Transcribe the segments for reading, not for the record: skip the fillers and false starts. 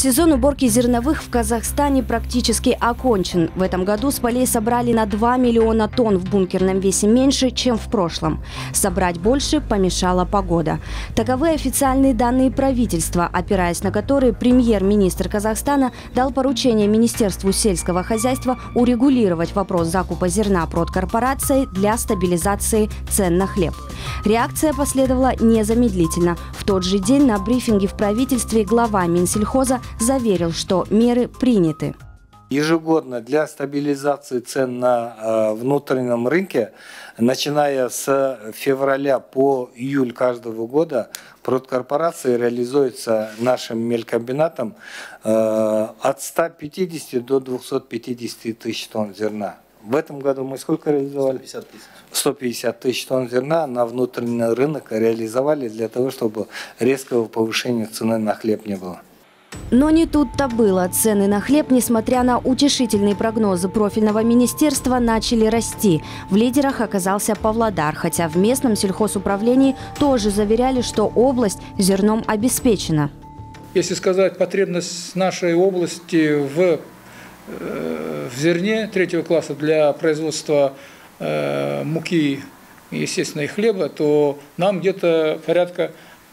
Сезон уборки зерновых в Казахстане практически окончен. В этом году с полей собрали на 2 миллиона тонн в бункерном весе меньше, чем в прошлом. Собрать больше помешала погода. Таковы официальные данные правительства, опираясь на которые премьер-министр Казахстана дал поручение Министерству сельского хозяйства урегулировать вопрос закупа зерна продкорпорацией для стабилизации цен на хлеб. Реакция последовала незамедлительно. В тот же день на брифинге в правительстве глава Минсельхоза заверил, что меры приняты. Ежегодно для стабилизации цен на внутреннем рынке, начиная с февраля по июль каждого года, продкорпорации реализуется нашим мелькомбинатом от 150 до 250 тысяч тонн зерна. В этом году мы сколько реализовали? 150 тысяч тонн зерна на внутренний рынок реализовали для того, чтобы резкого повышения цены на хлеб не было. Но не тут-то было. Цены на хлеб, несмотря на утешительные прогнозы профильного министерства, начали расти. В лидерах оказался Павлодар, хотя в местном сельхозуправлении тоже заверяли, что область зерном обеспечена. Если сказать потребность нашей области в зерне третьего класса для производства муки, естественно, и хлеба, то нам где-то порядка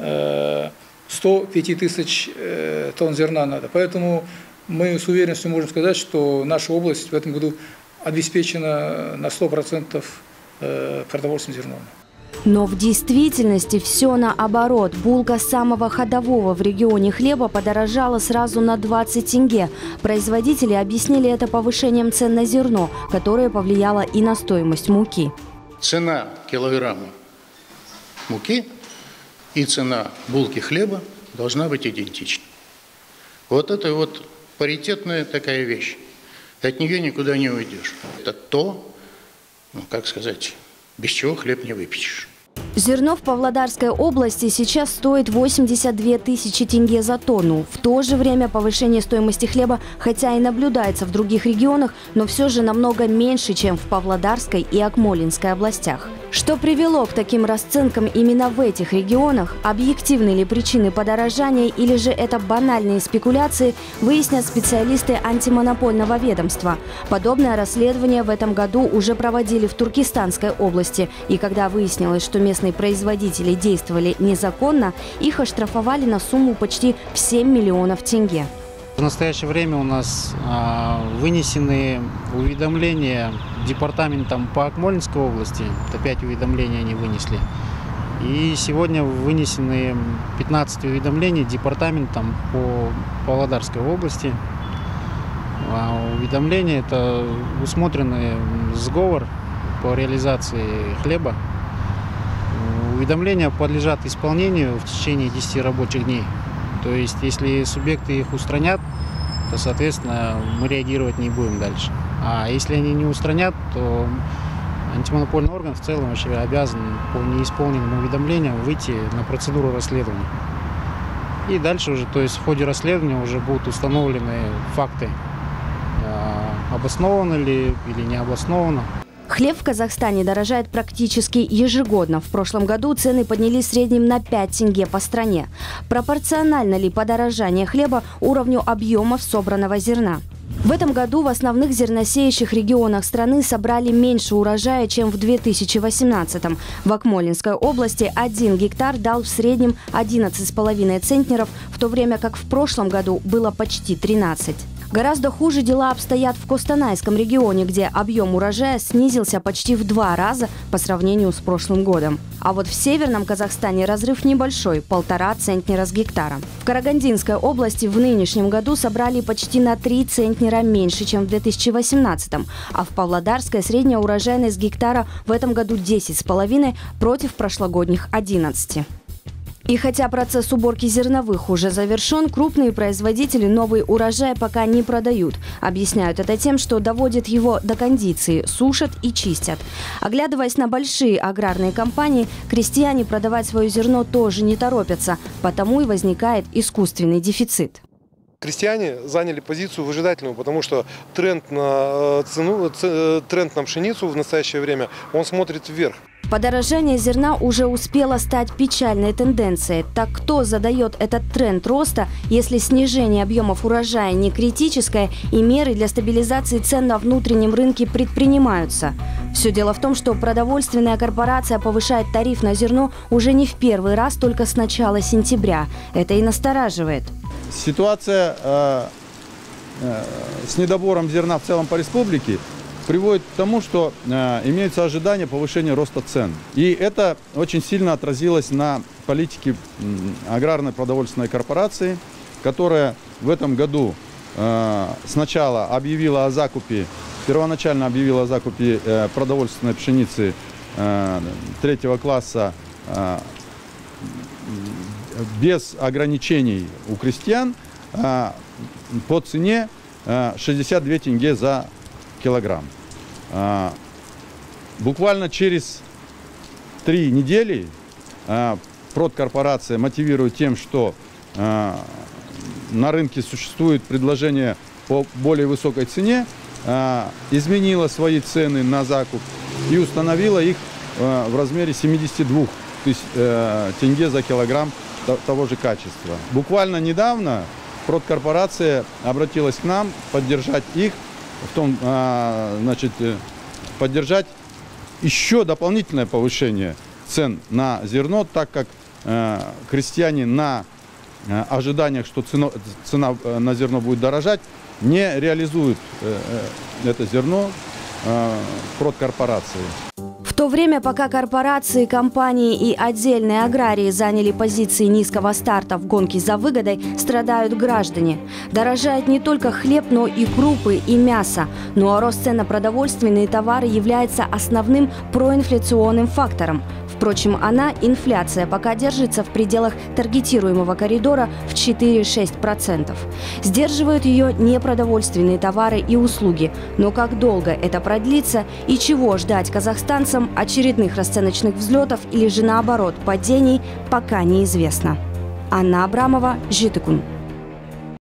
105 тысяч тонн зерна надо. Поэтому мы с уверенностью можем сказать, что наша область в этом году обеспечена на 100% продовольственным зерном. Но в действительности все наоборот. Булка самого ходового в регионе хлеба подорожала сразу на 20 тенге. Производители объяснили это повышением цен на зерно, которое повлияло и на стоимость муки. Цена килограмма муки и цена булки хлеба должна быть идентична. Вот это вот паритетная такая вещь. От нее никуда не уйдешь. Это то, как сказать, без чего хлеб не выпечешь. Зерно в Павлодарской области сейчас стоит 82 тысячи тенге за тонну. В то же время повышение стоимости хлеба, хотя и наблюдается в других регионах, но все же намного меньше, чем в Павлодарской и Акмолинской областях. Что привело к таким расценкам именно в этих регионах? Объективны ли причины подорожания или же это банальные спекуляции, выяснят специалисты антимонопольного ведомства. Подобное расследование в этом году уже проводили в Туркестанской области. И когда выяснилось, что местные производители действовали незаконно, их оштрафовали на сумму почти в 7 миллионов тенге. В настоящее время у нас вынесены уведомления департаментом по Акмолинской области. Это 5 уведомлений они вынесли. И сегодня вынесены 15 уведомлений департаментом по Павлодарской области. Уведомления – это усмотренный сговор по реализации хлеба. Уведомления подлежат исполнению в течение 10 рабочих дней. То есть, если субъекты их устранят, то, соответственно, мы реагировать не будем дальше. А если они не устранят, то антимонопольный орган в целом вообще обязан по неисполненным уведомлениям выйти на процедуру расследования. И дальше уже, то есть в ходе расследования уже будут установлены факты, обосновано ли или не обосновано. Хлеб в Казахстане дорожает практически ежегодно. В прошлом году цены поднялись в среднем на 5 тенге по стране. Пропорционально ли подорожание хлеба уровню объемов собранного зерна? В этом году в основных зерносеющих регионах страны собрали меньше урожая, чем в 2018-м. В Акмолинской области 1 гектар дал в среднем 11,5 центнеров, в то время как в прошлом году было почти 13. Гораздо хуже дела обстоят в Костанайском регионе, где объем урожая снизился почти в 2 раза по сравнению с прошлым годом. А вот в северном Казахстане разрыв небольшой – 1,5 центнера с гектара. В Карагандинской области в нынешнем году собрали почти на 3 центнера меньше, чем в 2018-м. А в Павлодарской средняя урожайность гектара в этом году 10,5 против прошлогодних 11. И хотя процесс уборки зерновых уже завершен, крупные производители новый урожай пока не продают. Объясняют это тем, что доводят его до кондиции, сушат и чистят. Оглядываясь на большие аграрные компании, крестьяне продавать свое зерно тоже не торопятся, потому и возникает искусственный дефицит. Крестьяне заняли позицию выжидательную, потому что тренд на пшеницу в настоящее время, он смотрит вверх. Подорожание зерна уже успело стать печальной тенденцией. Так кто задает этот тренд роста, если снижение объемов урожая не критическое и меры для стабилизации цен на внутреннем рынке предпринимаются? Все дело в том, что продовольственная корпорация повышает тариф на зерно уже не в первый раз, только с начала сентября. Это и настораживает. Ситуация с недобором зерна в целом по республике приводит к тому, что имеется ожидание повышения роста цен. И это очень сильно отразилось на политике аграрной продовольственной корпорации, которая в этом году сначала объявила о закупе, первоначально объявила о закупе продовольственной пшеницы третьего класса без ограничений у крестьян по цене 62 тенге за килограмм. Буквально через 3 недели продкорпорация мотивирует тем, что на рынке существует предложение по более высокой цене, изменила свои цены на закуп и установила их в размере 72 тенге за килограмм того же качества. Буквально недавно продкорпорация обратилась к нам поддержать их, поддержать еще дополнительное повышение цен на зерно, так как крестьяне на ожиданиях, что цена на зерно будет дорожать, не реализуют это зерно продкорпорации. В то время, пока корпорации, компании и отдельные аграрии заняли позиции низкого старта в гонке за выгодой, страдают граждане. Дорожает не только хлеб, но и крупы и мясо. Ну а рост цен на продовольственные товары является основным проинфляционным фактором. Впрочем, инфляция, пока держится в пределах таргетируемого коридора в 4-6%. Сдерживают ее непродовольственные товары и услуги. Но как долго это продлится и чего ждать казахстанцам, очередных расценочных взлетов или же наоборот падений, пока неизвестно. Анна Абрамова, Житыкун.